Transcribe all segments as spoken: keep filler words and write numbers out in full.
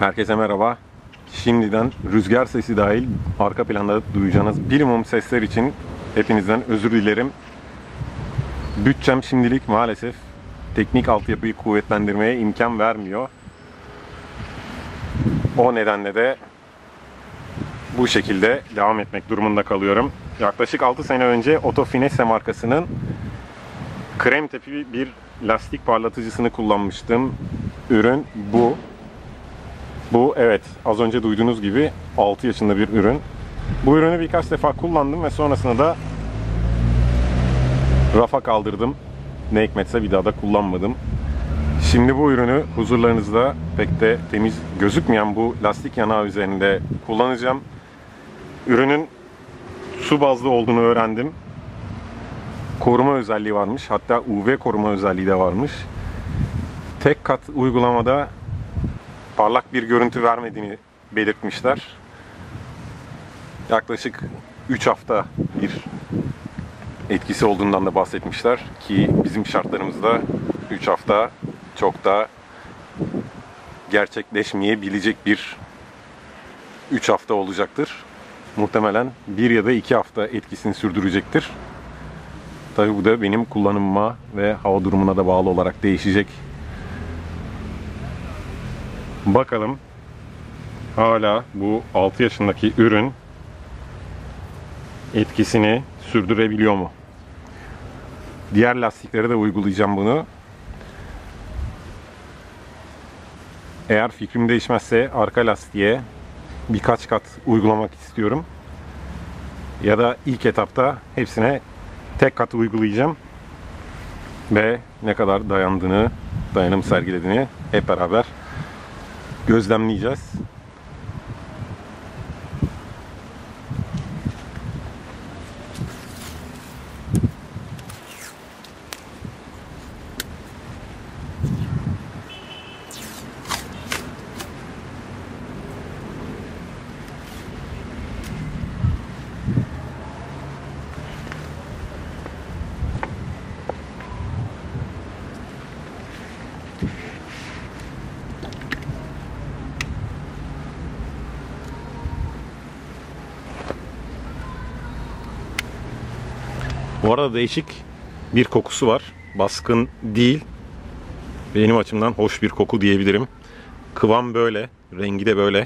Herkese merhaba. Şimdiden rüzgar sesi dahil arka planda duyacağınız minimum sesler için hepinizden özür dilerim. Bütçem şimdilik maalesef teknik altyapıyı kuvvetlendirmeye imkan vermiyor. O nedenle de bu şekilde devam etmek durumunda kalıyorum. Yaklaşık altı sene önce Otto Finesse markasının krem tepi bir lastik parlatıcısını kullanmıştım. Ürün bu. Bu evet az önce duyduğunuz gibi altı yaşında bir ürün. Bu ürünü birkaç defa kullandım ve sonrasında da rafa kaldırdım. Ne hikmetse bir daha da kullanmadım. Şimdi bu ürünü huzurlarınızda pek de temiz gözükmeyen bu lastik yanağı üzerinde kullanacağım. Ürünün su bazlı olduğunu öğrendim. Koruma özelliği varmış. Hatta U V koruma özelliği de varmış. Tek kat uygulamada parlak bir görüntü vermediğini belirtmişler. Yaklaşık üç hafta bir etkisi olduğundan da bahsetmişler ki bizim şartlarımızda üç hafta çok da gerçekleşmeyebilecek bir üç hafta olacaktır. Muhtemelen bir ya da iki hafta etkisini sürdürecektir. Tabii bu da benim kullanımıma ve hava durumuna da bağlı olarak değişecek. Bakalım hala bu altı yaşındaki ürün etkisini sürdürebiliyor mu? Diğer lastiklere de uygulayacağım bunu. Eğer fikrim değişmezse arka lastiğe birkaç kat uygulamak istiyorum. Ya da ilk etapta hepsine tek kat uygulayacağım. Ve ne kadar dayandığını, dayanım sergilediğini hep beraber gözlemleyeceğiz. Bu arada değişik bir kokusu var. Baskın değil. Benim açımdan hoş bir koku diyebilirim. Kıvam böyle. Rengi de böyle.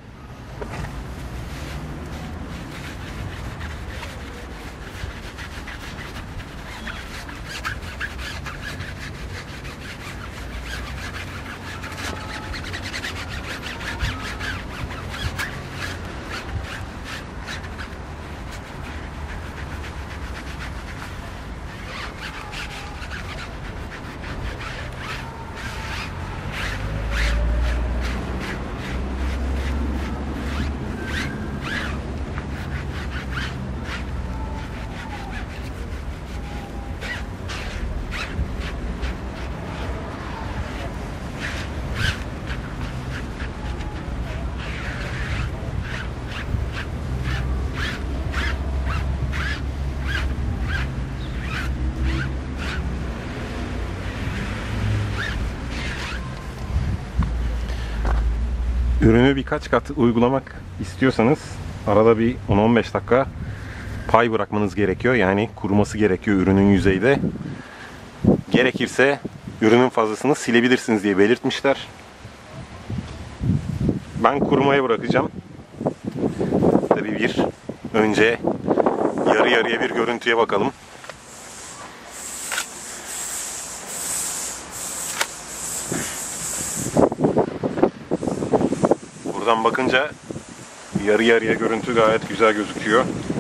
Ürünü birkaç kat uygulamak istiyorsanız arada bir on on beş dakika pay bırakmanız gerekiyor. Yani kuruması gerekiyor ürünün yüzeyde. Gerekirse ürünün fazlasını silebilirsiniz diye belirtmişler. Ben kurumaya bırakacağım. Tabii bir önce yarı yarıya bir görüntüye bakalım. Buradan bakınca yarı yarıya görüntü gayet güzel gözüküyor.